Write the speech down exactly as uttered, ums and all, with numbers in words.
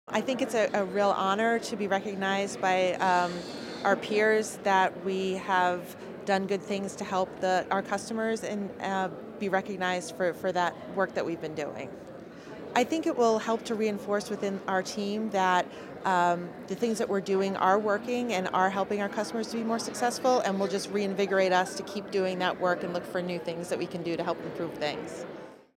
I think it's a, a real honor to be recognized by um, our peers that we have done good things to help the, our customers and uh, be recognized for, for that work that we've been doing. I think it will help to reinforce within our team that um, the things that we're doing are working and are helping our customers to be more successful, and will just reinvigorate us to keep doing that work and look for new things that we can do to help improve things.